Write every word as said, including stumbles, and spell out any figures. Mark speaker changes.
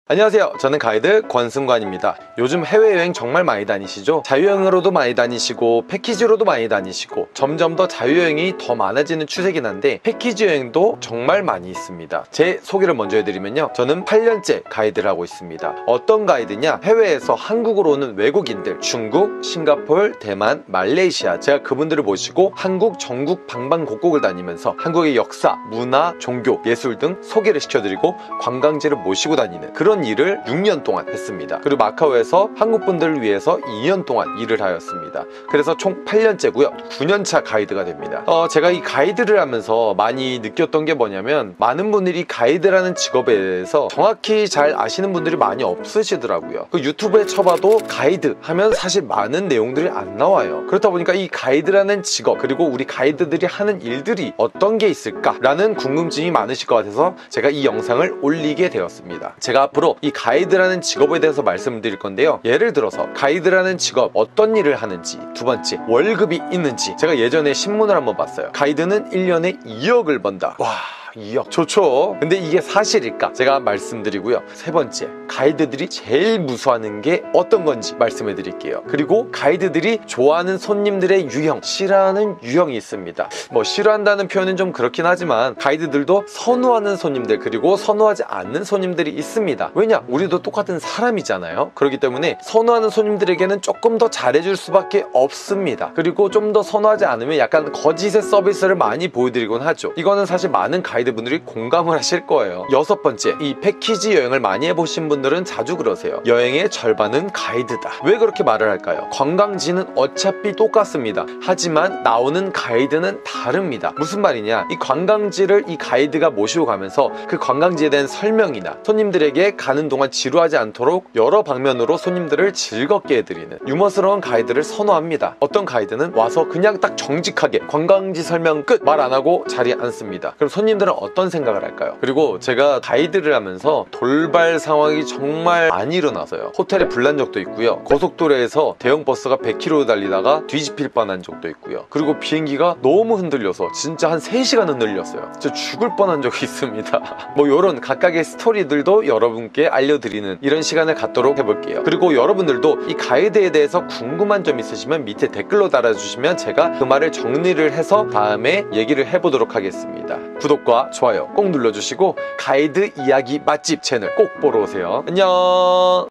Speaker 1: 안녕하세요. 저는 가이드 권승관입니다. 요즘 해외여행 정말 많이 다니시죠? 자유여행으로도 많이 다니시고 패키지로도 많이 다니시고 점점 더 자유여행이 더 많아지는 추세긴 한데 패키지 여행도 정말 많이 있습니다. 제 소개를 먼저 해드리면요, 저는 팔 년째 가이드를 하고 있습니다. 어떤 가이드냐? 해외에서 한국으로 오는 외국인들, 중국, 싱가포르, 대만, 말레이시아, 제가 그분들을 모시고 한국 전국 방방곡곡을 다니면서 한국의 역사, 문화, 종교, 예술 등 소개를 시켜드리고 관광지를 모시고 다니는 그런 일을 육 년 동안 했습니다. 그리고 마카오에서 한국 분들을 위해서 이 년 동안 일을 하였습니다. 그래서 총 팔 년째고요 구 년차 가이드가 됩니다. 어, 제가 이 가이드를 하면서 많이 느꼈던 게 뭐냐면, 많은 분들이 가이드라는 직업에 대해서 정확히 잘 아시는 분들이 많이 없으시더라고요. 그 유튜브에 쳐봐도 가이드 하면 사실 많은 내용들이 안 나와요. 그렇다 보니까 이 가이드라는 직업, 그리고 우리 가이드들이 하는 일들이 어떤 게 있을까 라는 궁금증이 많으실 것 같아서 제가 이 영상을 올리게 되었습니다. 제가 앞으로 이 가이드라는 직업에 대해서 말씀드릴 건데요, 예를 들어서 가이드라는 직업 어떤 일을 하는지, 두 번째 월급이 있는지. 제가 예전에 신문을 한번 봤어요. 가이드는 일 년에 이억을 번다. 와, 이억 좋죠. 근데 이게 사실일까? 제가 말씀드리고요. 세 번째, 가이드들이 제일 무서워하는 게 어떤 건지 말씀해 드릴게요. 그리고 가이드들이 좋아하는 손님들의 유형, 싫어하는 유형이 있습니다. 뭐 싫어한다는 표현은 좀 그렇긴 하지만 가이드들도 선호하는 손님들, 그리고 선호하지 않는 손님들이 있습니다. 왜냐? 우리도 똑같은 사람이잖아요. 그렇기 때문에 선호하는 손님들에게는 조금 더 잘해줄 수밖에 없습니다. 그리고 좀 더 선호하지 않으면 약간 거짓의 서비스를 많이 보여드리곤 하죠. 이거는 사실 많은 가이드 분들이 공감을 하실 거예요. 여섯 번째, 이 패키지 여행을 많이 해보신 분들은 자주 그러세요. 여행의 절반은 가이드다. 왜 그렇게 말을 할까요? 관광지는 어차피 똑같습니다. 하지만 나오는 가이드는 다릅니다. 무슨 말이냐? 이 관광지를 이 가이드가 모시고 가면서 그 관광지에 대한 설명이나 손님들에게 가는 동안 지루하지 않도록 여러 방면으로 손님들을 즐겁게 해드리는 유머스러운 가이드를 선호합니다. 어떤 가이드는 와서 그냥 딱 정직하게 관광지 설명 끝! 말 안 하고 자리에 앉습니다. 그럼 손님들은 어떤 생각을 할까요? 그리고 제가 가이드를 하면서 돌발 상황이 정말 많이 일어나서요. 호텔에 불난 적도 있고요, 고속도로에서 대형 버스가 백 킬로미터 달리다가 뒤집힐 뻔한 적도 있고요, 그리고 비행기가 너무 흔들려서 진짜 한 세 시간 흔들렸어요. 진짜 죽을 뻔한 적이 있습니다. 뭐 이런 각각의 스토리들도 여러분께 알려드리는 이런 시간을 갖도록 해볼게요. 그리고 여러분들도 이 가이드에 대해서 궁금한 점 있으시면 밑에 댓글로 달아주시면 제가 그 말을 정리를 해서 다음에 얘기를 해보도록 하겠습니다. 구독과 좋아요 꼭 눌러주시고 가이드 이야기 맛집 채널 꼭 보러 오세요. 안녕.